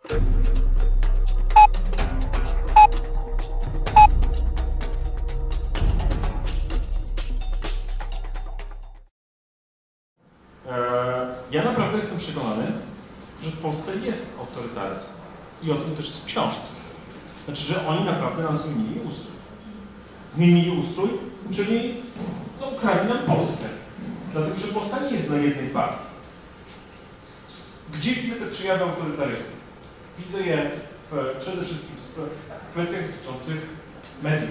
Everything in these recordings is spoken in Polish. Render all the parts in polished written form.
Ja naprawdę jestem przekonany, że w Polsce jest autorytaryzm. I o tym też jest w książce. Znaczy, że oni naprawdę nam zmienili ustrój. Zmienili ustrój, czyli ukradli nam Polskę. Dlatego, że Polska nie jest dla jednej partii. Gdzie widzę te przejawy autorytaryzmu? Widzę je przede wszystkim w kwestiach dotyczących mediów.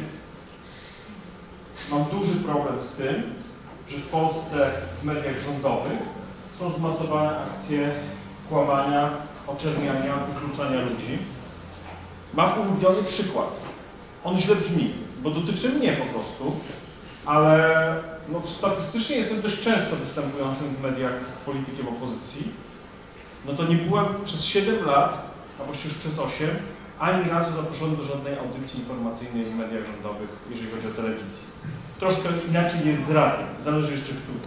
Mam duży problem z tym, że w Polsce w mediach rządowych są zmasowane akcje kłamania, oczerniania, wykluczania ludzi. Mam ulubiony przykład. On źle brzmi, bo dotyczy mnie po prostu, ale statystycznie jestem dość często występującym w mediach politykiem opozycji. No to nie byłem przez 7 lat, a właściwie już przez 8, ani razu zaproszony do żadnej audycji informacyjnej w mediach rządowych, jeżeli chodzi o telewizję. Troszkę inaczej jest z radiem, zależy jeszcze który.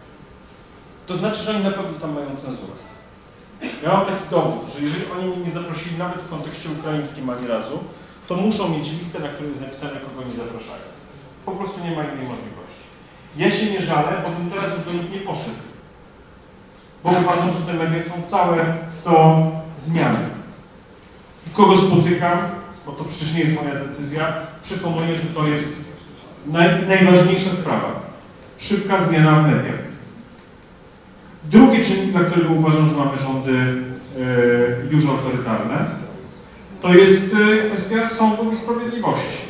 To znaczy, że oni na pewno tam mają cenzurę. Ja mam taki dowód, że jeżeli oni mnie nie zaprosili nawet w kontekście ukraińskim ani razu, to muszą mieć listę, na której jest napisane, kogo nie zapraszają. Po prostu nie ma innej możliwości. Ja się nie żalę, bo bym teraz już do nich nie poszedł. Bo uważam, że te media są całe do zmiany. I kogo spotykam, bo to przecież nie jest moja decyzja, przekonuję, że to jest najważniejsza sprawa. Szybka zmiana w mediach. Drugi czynnik, dla którego uważam, że mamy rządy już autorytarne, to jest kwestia sądów i sprawiedliwości.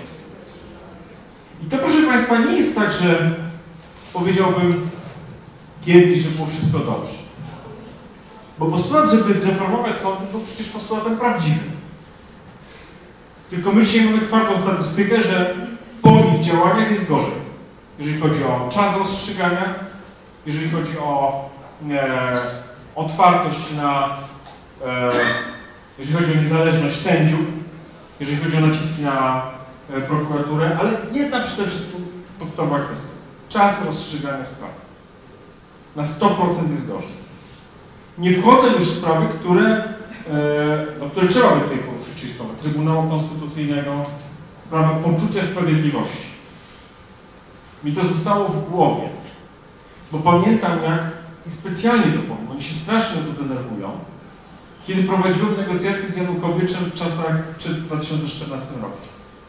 I to, proszę Państwa, nie jest tak, że powiedziałbym kiedyś, że było wszystko dobrze. Bo postulat, żeby zreformować sądy, był przecież postulatem prawdziwym. Tylko my dzisiaj mamy twardą statystykę, że po ich działaniach jest gorzej. Jeżeli chodzi o czas rozstrzygania, jeżeli chodzi o otwartość jeżeli chodzi o niezależność sędziów, jeżeli chodzi o naciski na prokuraturę, ale jedna przede wszystkim podstawowa kwestia. Czas rozstrzygania spraw. Na 100% jest gorzej. Nie wchodzę już w sprawy, które trzeba by tutaj poruszyć, czyli sprawę Trybunału Konstytucyjnego, sprawę poczucia sprawiedliwości. Mi to zostało w głowie, bo pamiętam i specjalnie to powiem, oni się strasznie to denerwują, kiedy prowadziłem negocjacje z Janukowiczem w czasach przed 2014 rokiem.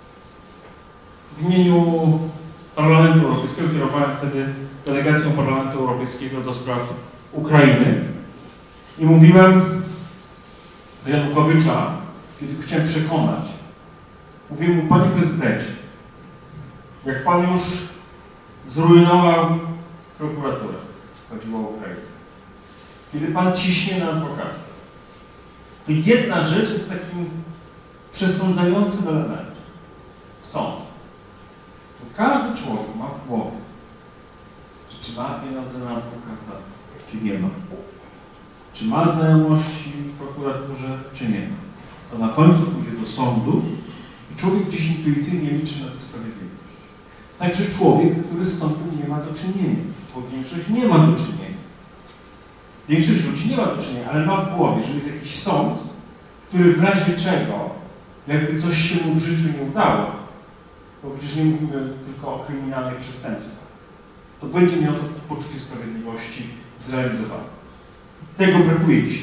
W imieniu Parlamentu Europejskiego kierowałem wtedy delegacją Parlamentu Europejskiego do spraw Ukrainy i mówiłem do Janukowycza, kiedy go chciałem przekonać, mówiłem mu: panie prezydencie, jak pan już zrujnował prokuraturę, chodziło o Ukrainę, kiedy pan ciśnie na adwokatów, to jedna rzecz jest takim przesądzającym elementem. Sąd. To każdy człowiek ma w głowie, że czy ma pieniądze na adwokata, czy nie ma. Czy ma znajomości w prokuraturze, czy nie ma. To na końcu pójdzie do sądu i człowiek gdzieś intuicyjnie liczy na tę sprawiedliwość. Także człowiek, który z sądem nie ma do czynienia. Większość nie ma do czynienia. Większość ludzi nie ma do czynienia, ale ma w głowie, że jest jakiś sąd, który w razie czego, jakby coś się mu w życiu nie udało, bo przecież nie mówimy tylko o kryminalnych przestępstwach, to będzie miał to poczucie sprawiedliwości zrealizowane. Tego brakuje dzisiaj.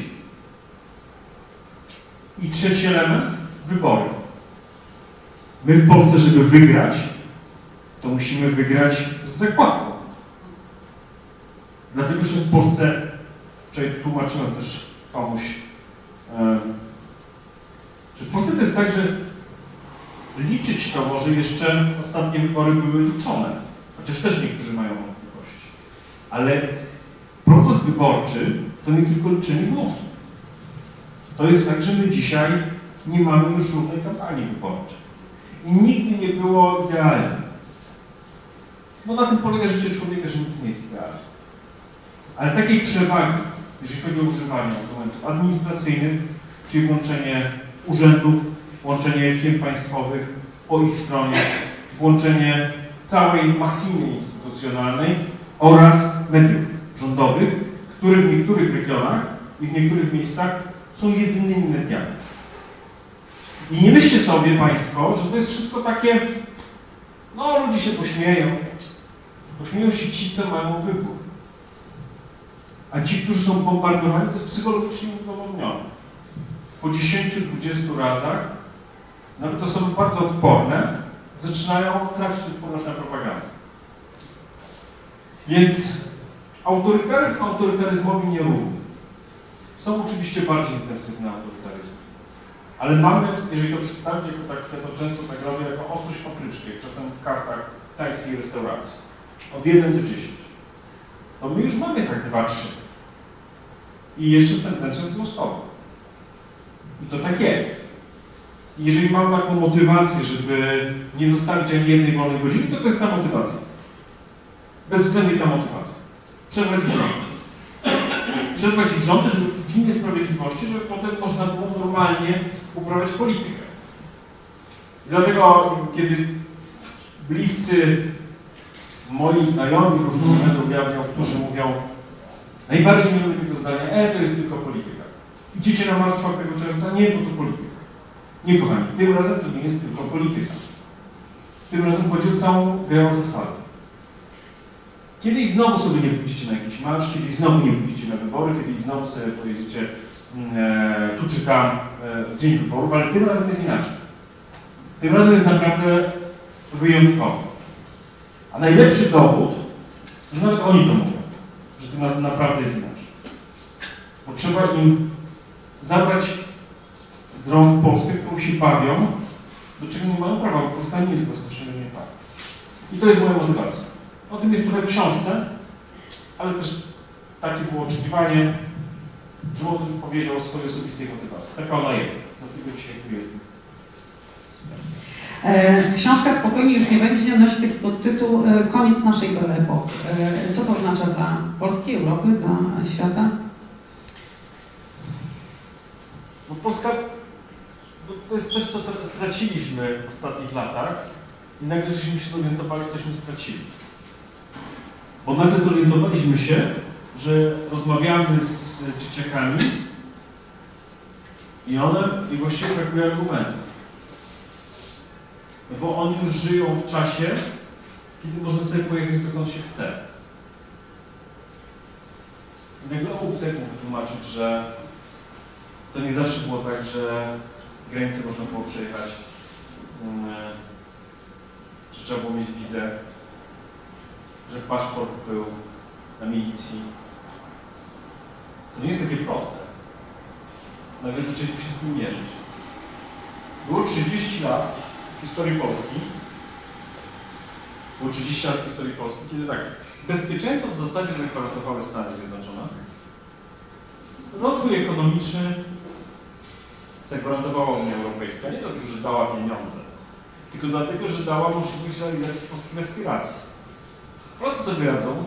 I trzeci element, wybory. My w Polsce, żeby wygrać, to musimy wygrać z zakładką. Dlatego, że w Polsce, wczoraj tłumaczyłem też komuś, że w Polsce to jest tak, że liczyć to może jeszcze ostatnie wybory były liczone, chociaż też niektórzy mają wątpliwości. Ale proces wyborczy to nie tylko liczenie głosów. To jest tak, że my dzisiaj nie mamy już równej kampanii wyborczej. I nigdy nie było idealnie. Bo na tym polega życie człowieka, że nic nie jest idealne. Ale takiej przewagi, jeżeli chodzi o używanie argumentów administracyjnych, czyli włączenie urzędów, włączenie firm państwowych po ich stronie, włączenie całej machiny instytucjonalnej oraz mediów rządowych, które w niektórych regionach i w niektórych miejscach są jedynymi mediami. I nie myślcie sobie Państwo, że to jest wszystko takie, no ludzie się pośmieją. Pośmieją się ci, co mają wybór. A ci, którzy są bombardowani, to jest psychologicznie udowodnione. Po 10-20 razach, nawet osoby bardzo odporne, zaczynają tracić odporność na propagandę. Więc autorytaryzm autorytaryzmowi nierówny. Są oczywiście bardziej intensywne autorytaryzmy. Ale mamy, jeżeli to przedstawić, jako tak, ja to często tak robię, jako ostrość papryczki, jak czasem w kartach w tajskiej restauracji. Od 1 do 10. To my już mamy tak 2-3. I jeszcze z tendencją wzrostową. I to tak jest. I jeżeli mamy taką motywację, żeby nie zostawić ani jednej wolnej godziny, to jest ta motywacja. Bezwzględnie ta motywacja. Przerwać ich rządy. Przerwać ich rządy, żeby w imię sprawiedliwości, żeby potem można było normalnie uprawiać politykę. I dlatego, kiedy bliscy moi znajomi różnych mediów ujawnią, którzy mówią, najbardziej nie lubię tego zdania, to jest tylko polityka. Idziecie na marsz 4 czerwca? Nie, bo to polityka. Nie, kochani, tym razem to nie jest tylko polityka. Tym razem chodzi o całą grę o zasady. Kiedyś znowu sobie nie pójdziecie na jakiś marsz, kiedyś znowu nie pójdziecie na wybory, kiedyś znowu sobie pojedziecie tu czy tam w dzień wyborów, ale tym razem jest inaczej. Tym razem jest naprawdę wyjątkowo. A najlepszy dowód, że nawet oni to mówią, że tym razem naprawdę jest inaczej. Bo trzeba im zabrać z rąk Polskę, którą się bawią, do czego nie mają prawa, bo Polska nie jest bezpośrednio prawa. I to jest moja motywacja. O tym jest trochę w książce, ale też takie było oczekiwanie, że o tym powiedział o swojej osobistej motywacji. Taka ona jest. Dlatego dzisiaj tu jestem. Książka spokojnie już nie będzie nosi taki podtytuł Koniec naszej Belle Époque. Co to oznacza dla Polski, Europy, dla świata? No Polska to jest coś, co straciliśmy w ostatnich latach i nagle żeśmy się zorientowali, cośmy stracili. Bo nagle zorientowaliśmy się, że rozmawiamy z dzieciakami i właściwie brakuje argumentów. No bo oni już żyją w czasie, kiedy można sobie pojechać dokąd się chce. I nagle obcy mu wytłumaczyć, że to nie zawsze było tak, że granice można było przejechać, że trzeba było mieć wizę, że paszport był na milicji. To nie jest takie proste. Nagle zaczęliśmy się z tym mierzyć. Było 30 lat w historii Polski, kiedy tak, bezpieczeństwo w zasadzie zagwarantowały Stany Zjednoczone, rozwój ekonomiczny zagwarantowała Unia Europejska, nie dlatego, że dała pieniądze, tylko dlatego, że dała możliwość realizacji polskich aspiracji. Polacy sobie radzą.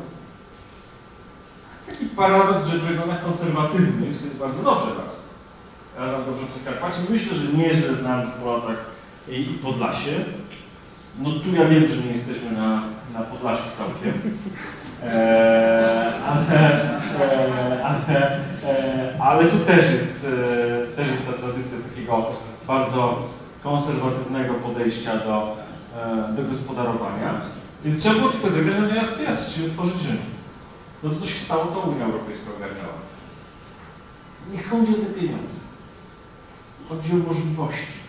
Taki paradoks, że w regionach konserwatywnych sobie bardzo dobrze radzą. Ja znam dobrze Podkarpacie. Myślę, że nieźle znam już po latach i Podlasie. No tu ja wiem, że nie jesteśmy na Podlasiu całkiem. Ale tu też jest ta tradycja takiego bardzo konserwatywnego podejścia do gospodarowania. Więc trzeba było tylko zagrać na miarę aspiracji, czyli otworzyć rynki. No to się stało, to Unia Europejska ogarniała. Nie chodzi o te pieniądze. Chodzi o możliwości.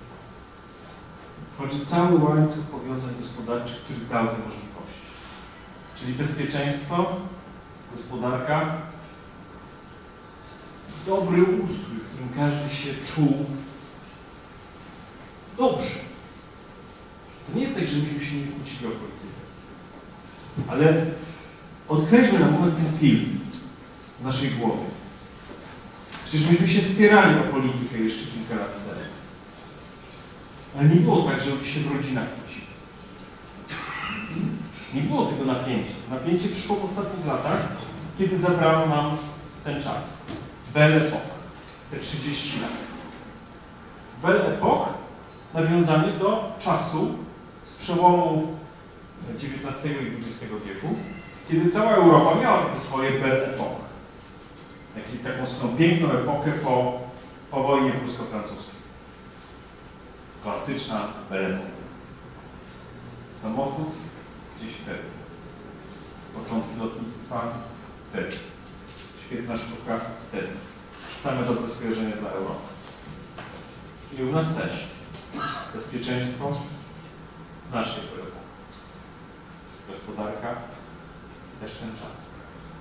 Chodzi cały łańcuch powiązań gospodarczych, który dał te możliwości. Czyli bezpieczeństwo, gospodarka, dobry ustrój, w którym każdy się czuł dobrze. To nie jest tak, że myśmy się nie kłócili o politykę. Ale odkreślmy na moment ten film w naszej głowie. Przecież myśmy się spierali o politykę jeszcze kilka lat temu. Ale nie było tak, że ludzie się w rodzinach kłócili. Nie było tego napięcia. Napięcie przyszło w ostatnich latach, kiedy zabrano nam ten czas. Belle Époque. Te 30 lat. Belle Époque, nawiązanie do czasu z przełomu XIX i XX wieku, kiedy cała Europa miała takie swoje Belle Époque. Taką swoją piękną epokę po wojnie prusko-francuskiej. Klasyczna Belle Époque. Samochód gdzieś wtedy. Początki lotnictwa wtedy. Świetna sztuka wtedy. Same dobre skojarzenia dla Europy. I u nas też. Bezpieczeństwo w naszej Europie. Gospodarka też ten czas.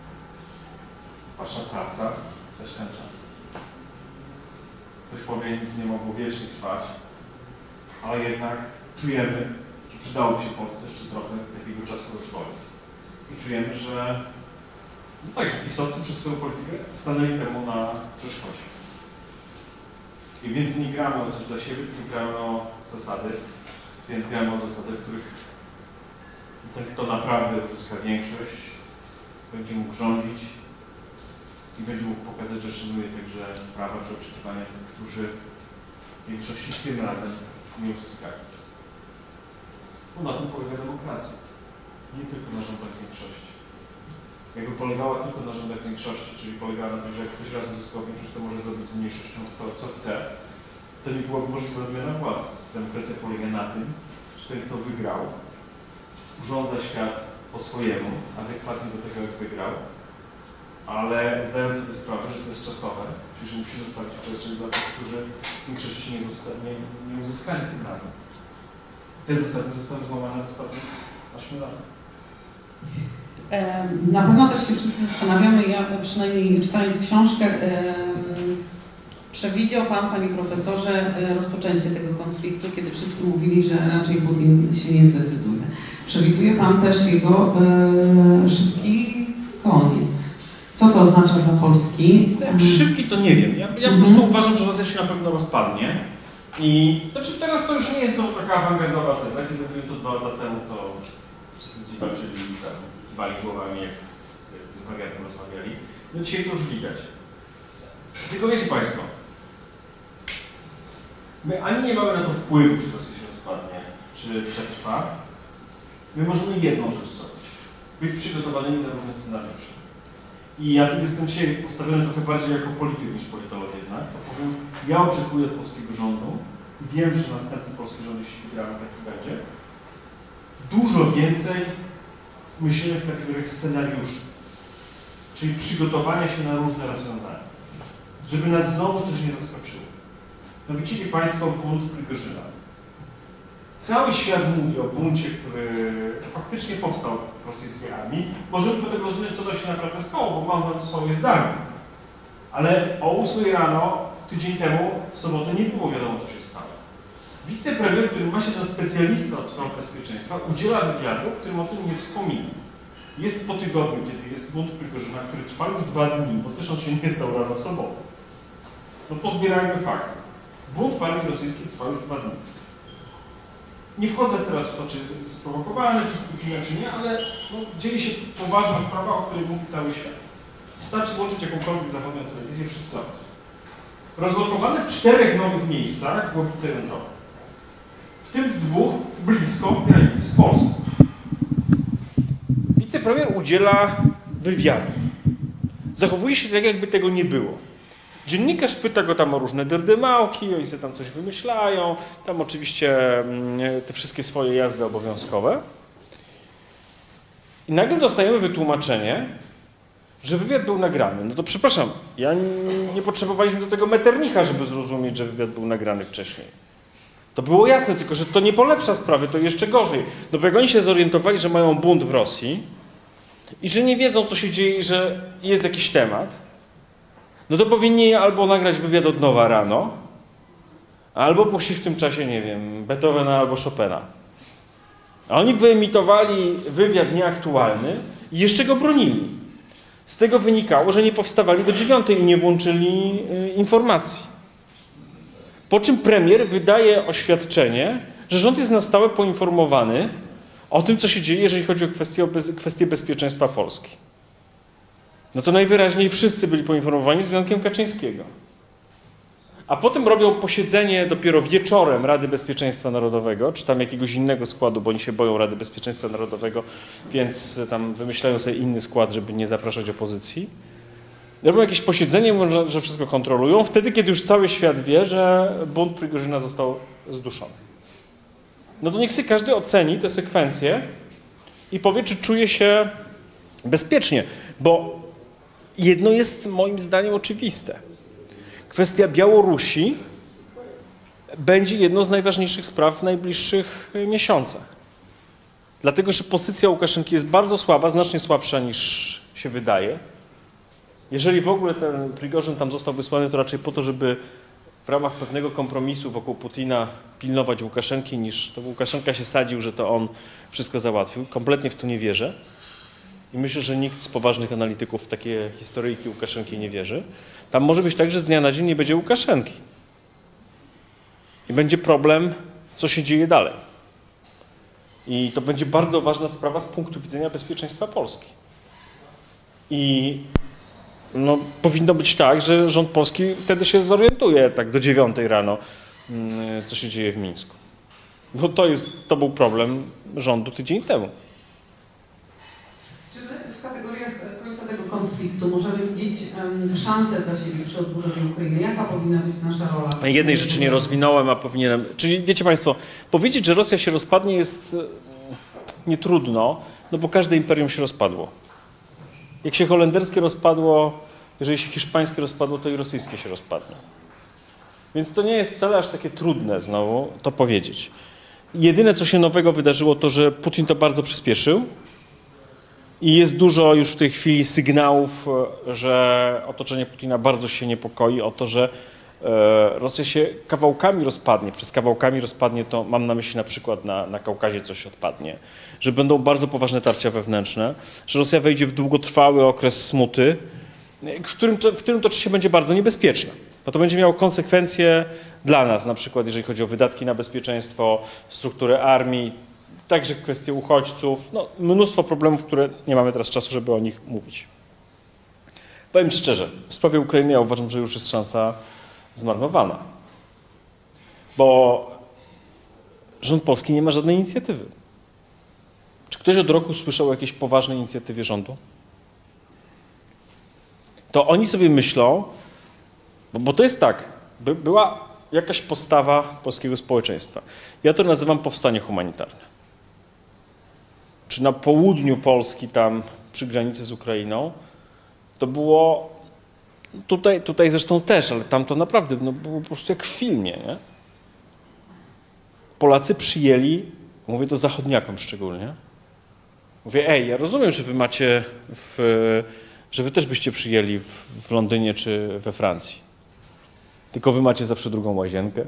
Wasza praca też ten czas. Ktoś powie, nic nie mogło wiecznie trwać, ale jednak czujemy, że przydałoby się Polsce jeszcze trochę takiego czasu rozwoju. I czujemy, że no tak, że pisowcy przez swoją politykę stanęli temu na przeszkodzie. I więc nie gramy o coś dla siebie, tylko gramy o zasady, więc gramy o zasady, w których ten, kto naprawdę uzyska większość, będzie mógł rządzić i będzie mógł pokazać, że szanuje także prawa czy oczekiwania tych, którzy w większości tym razem nie uzyskali. Bo na tym polega demokracja. Nie tylko na rządach większości. Jakby polegała tylko na rządach większości, czyli polegała na tym, że jak ktoś raz uzyskał większość, to może zrobić z mniejszością to, co chce, to nie byłaby możliwa zmiana władzy. Demokracja polega na tym, że ten, kto wygrał, urządza świat po swojemu, adekwatnie do tego, jak wygrał, ale zdając sobie sprawę, że to jest czasowe, czyli że musi zostawić przestrzeń dla tych, którzy w większości nie uzyskali tym razem. Te zasady zostały złamane w ostatnich 8 latach. Na pewno też się wszyscy zastanawiamy, ja przynajmniej czytając książkę, przewidział Pan, Panie Profesorze, rozpoczęcie tego konfliktu, kiedy wszyscy mówili, że raczej Putin się nie zdecyduje. Przewiduje Pan też jego szybki koniec. Co to oznacza dla Polski? Czy szybki, to nie wiem. Ja po prostu uważam, że Rosja się na pewno rozpadnie. I znaczy teraz to już nie jest taka awangardowa teza. Kiedy byłem to 2 lata temu, to wszyscy dziwaczyli tam, kiwali głowami, jak z wariatem rozmawiali. No dzisiaj to już widać. Tylko wiecie Państwo, my ani nie mamy na to wpływu, czy Rosja się rozpadnie, czy przetrwa. My możemy jedną rzecz zrobić. Być przygotowanymi na różne scenariusze. I ja tu jestem dzisiaj postawiony trochę bardziej jako polityk niż politolog jednak, to powiem, ja oczekuję od polskiego rządu i wiem, że następny polski rząd, jeśli wygramy, taki będzie, dużo więcej myślenia w kategoriach scenariuszy, czyli przygotowania się na różne rozwiązania, żeby nas znowu coś nie zaskoczyło. No widzicie Państwo bunt Prigorzyna. Cały świat mówi o buncie, który faktycznie powstał w rosyjskiej armii. Możemy potem rozumieć, co tam się naprawdę stało, bo mam tam swoje zdanie. Ale o 8 rano, tydzień temu, w sobotę, nie było wiadomo, co się stało. Wicepremier, który ma się za specjalistę od spraw bezpieczeństwa, udziela wywiadu, w którym o tym nie wspomina. Jest po tygodniu, kiedy jest bunt Prigorzyna, który trwa już 2 dni, bo też on się nie stał rano w sobotę. No pozbierajmy fakty. Bunt w armii rosyjskiej trwa już 2 dni. Nie wchodzę teraz w to, czy sprowokowany przez Putina, czy nie, ale no, dzieje się poważna sprawa, o której mówi cały świat. Wystarczy włączyć jakąkolwiek zachodnią telewizję, przez co? Rozlokowane w 4 nowych miejscach głowice jądrowe. W tym w 2 blisko granicy z Polską. Wicepremier udziela wywiadu. Zachowuje się tak, jakby tego nie było. Dziennikarz pyta go tam o różne derdymałki, oni sobie tam coś wymyślają, tam oczywiście te wszystkie swoje jazdy obowiązkowe. I nagle dostajemy wytłumaczenie, że wywiad był nagrany. No to przepraszam, nie potrzebowaliśmy do tego Metternicha, żeby zrozumieć, że wywiad był nagrany wcześniej. To było jasne, tylko że to nie polepsza sprawy, to jeszcze gorzej. No bo jak oni się zorientowali, że mają bunt w Rosji i że nie wiedzą, co się dzieje i że jest jakiś temat, no to powinni albo nagrać wywiad od nowa rano, albo puścić w tym czasie, nie wiem, Beethovena albo Chopina. A oni wyemitowali wywiad nieaktualny i jeszcze go bronili. Z tego wynikało, że nie powstawali do 9 i nie włączyli informacji. Po czym premier wydaje oświadczenie, że rząd jest na stałe poinformowany o tym, co się dzieje, jeżeli chodzi o kwestię bezpieczeństwa Polski. No to najwyraźniej wszyscy byli poinformowani z wyjątkiem Kaczyńskiego. A potem robią posiedzenie dopiero wieczorem Rady Bezpieczeństwa Narodowego, czy tam jakiegoś innego składu, bo oni się boją Rady Bezpieczeństwa Narodowego, więc tam wymyślają sobie inny skład, żeby nie zapraszać opozycji. robią jakieś posiedzenie, mówią, że wszystko kontrolują, wtedy, kiedy już cały świat wie, że bunt Prigorzyna został zduszony. No to niech sobie każdy oceni te sekwencje i powie, czy czuje się bezpiecznie, bo jedno jest moim zdaniem oczywiste. Kwestia Białorusi będzie jedną z najważniejszych spraw w najbliższych miesiącach. Dlatego, że pozycja Łukaszenki jest bardzo słaba, znacznie słabsza niż się wydaje. Jeżeli w ogóle ten Prigorzyn tam został wysłany, to raczej po to, żeby w ramach pewnego kompromisu wokół Putina pilnować Łukaszenki, niż to Łukaszenka się sadził, że to on wszystko załatwił. Kompletnie w to nie wierzę. I myślę, że nikt z poważnych analityków w takie historyjki Łukaszenki nie wierzy. Tam może być tak, że z dnia na dzień nie będzie Łukaszenki. I będzie problem, co się dzieje dalej. I to będzie bardzo ważna sprawa z punktu widzenia bezpieczeństwa Polski. I no, powinno być tak, że rząd polski wtedy się zorientuje tak do 9 rano, co się dzieje w Mińsku. Bo to był problem rządu tydzień temu. Czy my w kategoriach końca tego konfliktu możemy widzieć szansę dla siebie przy odbudowie Ukrainy? Jaka powinna być nasza rola? Jednej rzeczy nie rozwinąłem, a powinienem. Czyli wiecie Państwo, powiedzieć, że Rosja się rozpadnie jest nie trudno, no bo każde imperium się rozpadło. Jak się holenderskie rozpadło, jeżeli się hiszpańskie rozpadło, to i rosyjskie się rozpadnie. Więc to nie jest wcale aż takie trudne znowu to powiedzieć. Jedyne, co się nowego wydarzyło, to że Putin to bardzo przyspieszył i jest dużo już w tej chwili sygnałów, że otoczenie Putina bardzo się niepokoi o to, że Rosja się kawałkami rozpadnie. Przez kawałkami rozpadnie to mam na myśli na przykład na Kaukazie coś odpadnie, że będą bardzo poważne tarcia wewnętrzne, że Rosja wejdzie w długotrwały okres smuty, w którym toczy się będzie bardzo niebezpieczne. Bo to będzie miało konsekwencje dla nas, na przykład jeżeli chodzi o wydatki na bezpieczeństwo, strukturę armii, także kwestie uchodźców, no, mnóstwo problemów, które nie mamy teraz czasu, żeby o nich mówić. Powiem szczerze, w sprawie Ukrainy ja uważam, że już jest szansa zmarnowana, bo rząd polski nie ma żadnej inicjatywy. Czy ktoś od roku słyszał o jakiejś poważnej inicjatywie rządu? To oni sobie myślą, bo to jest tak, była jakaś postawa polskiego społeczeństwa. Ja to nazywam powstanie humanitarne. Czy na południu Polski, tam przy granicy z Ukrainą, to było, tutaj zresztą też, ale tam to naprawdę było po prostu jak w filmie, nie? Polacy przyjęli, mówię to zachodniakom szczególnie, mówię, ej, ja rozumiem, że wy macie, że wy też byście przyjęli w Londynie czy we Francji. Tylko wy macie zawsze drugą łazienkę,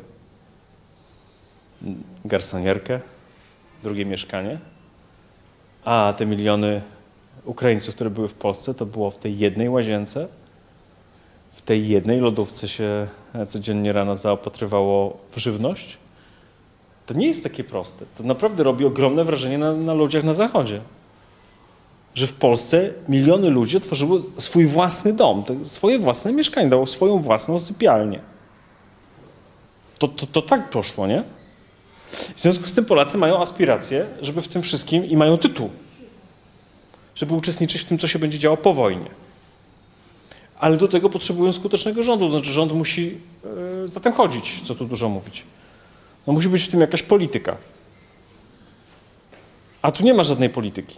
garsonierkę, drugie mieszkanie, a te miliony Ukraińców, które były w Polsce, to było w tej jednej łazience, w tej jednej lodówce się codziennie rano zaopatrywało w żywność. To nie jest takie proste. To naprawdę robi ogromne wrażenie na ludziach na Zachodzie. Że w Polsce miliony ludzi otworzyły swój własny dom, swoje własne mieszkanie, dało swoją własną sypialnię. To tak poszło, nie? W związku z tym Polacy mają aspiracje, żeby w tym wszystkim, i mają tytuł, żeby uczestniczyć w tym, co się będzie działo po wojnie. Ale do tego potrzebują skutecznego rządu, to znaczy rząd musi za tym chodzić, co tu dużo mówić. No musi być w tym jakaś polityka. A tu nie ma żadnej polityki.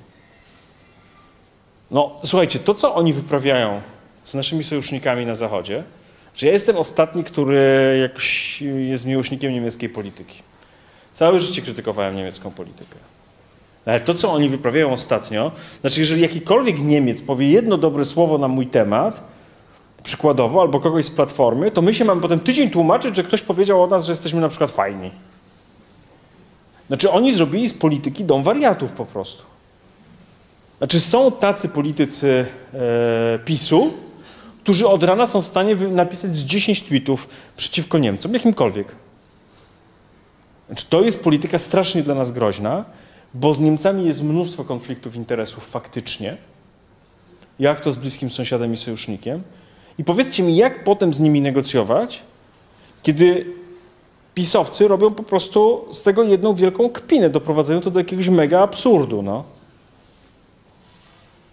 No słuchajcie, to co oni wyprawiają z naszymi sojusznikami na Zachodzie, że ja jestem ostatni, który jakoś jest miłośnikiem niemieckiej polityki. Całe życie krytykowałem niemiecką politykę. Ale to, co oni wyprawiają ostatnio, znaczy jeżeli jakikolwiek Niemiec powie jedno dobre słowo na mój temat, przykładowo, albo kogoś z Platformy, to my się mamy potem tydzień tłumaczyć, że ktoś powiedział o nas, że jesteśmy na przykład fajni. Znaczy oni zrobili z polityki dom wariatów po prostu. Znaczy są tacy politycy PiS-u, którzy od rana są w stanie napisać z 10 tweetów przeciwko Niemcom, jakimkolwiek. Znaczy, to jest polityka strasznie dla nas groźna, bo z Niemcami jest mnóstwo konfliktów interesów faktycznie. Jak to z bliskim sąsiadem i sojusznikiem? I powiedzcie mi, jak potem z nimi negocjować, kiedy pisowcy robią po prostu z tego jedną wielką kpinę, doprowadzają to do jakiegoś mega absurdu, no.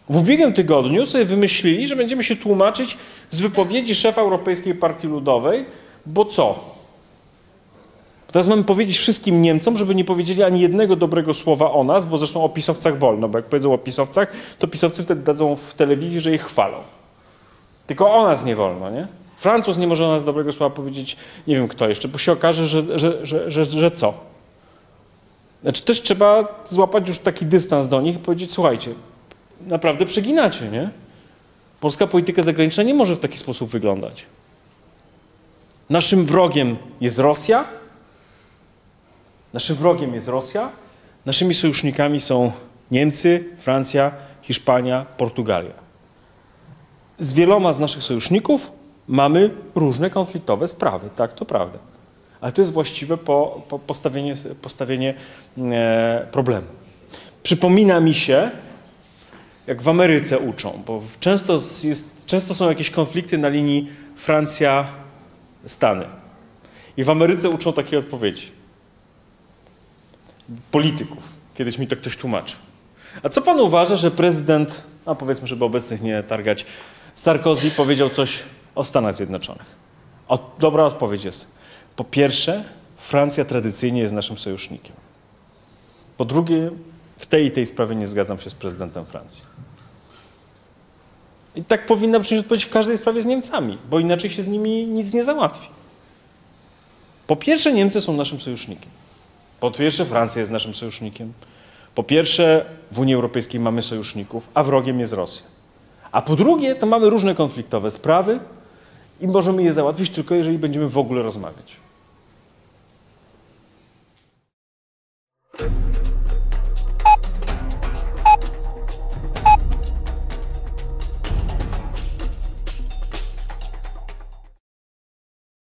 W ubiegłym tygodniu sobie wymyślili, że będziemy się tłumaczyć z wypowiedzi szefa Europejskiej Partii Ludowej, bo co? Teraz mamy powiedzieć wszystkim Niemcom, żeby nie powiedzieli ani jednego dobrego słowa o nas, bo zresztą o pisowcach wolno, bo jak powiedzą o pisowcach, to pisowcy wtedy dadzą w telewizji, że ich chwalą. Tylko o nas nie wolno, nie? Francuz nie może o nas dobrego słowa powiedzieć, nie wiem kto jeszcze, bo się okaże, że co? Znaczy też trzeba złapać już taki dystans do nich i powiedzieć, słuchajcie, naprawdę przeginacie, nie? Polska polityka zagraniczna nie może w taki sposób wyglądać. Naszym wrogiem jest Rosja. Naszym wrogiem jest Rosja. Naszymi sojusznikami są Niemcy, Francja, Hiszpania, Portugalia. Z wieloma z naszych sojuszników mamy różne konfliktowe sprawy. Tak, to prawda. Ale to jest właściwe postawienie problemu. Przypomina mi się, jak w Ameryce uczą, bo często są jakieś konflikty na linii Francja-Stany. I w Ameryce uczą takiej odpowiedzi. Polityków. Kiedyś mi to ktoś tłumaczył. A co pan uważa, że prezydent, a powiedzmy, żeby obecnych nie targać, Sarkozy powiedział coś o Stanach Zjednoczonych? Dobra odpowiedź jest. Po pierwsze, Francja tradycyjnie jest naszym sojusznikiem. Po drugie, w tej i tej sprawie nie zgadzam się z prezydentem Francji. I tak powinna przyjąć odpowiedź w każdej sprawie z Niemcami, bo inaczej się z nimi nic nie załatwi. Po pierwsze, Niemcy są naszym sojusznikiem. Po pierwsze, Francja jest naszym sojusznikiem. Po pierwsze, w Unii Europejskiej mamy sojuszników, a wrogiem jest Rosja. A po drugie, to mamy różne konfliktowe sprawy i możemy je załatwić tylko, jeżeli będziemy w ogóle rozmawiać.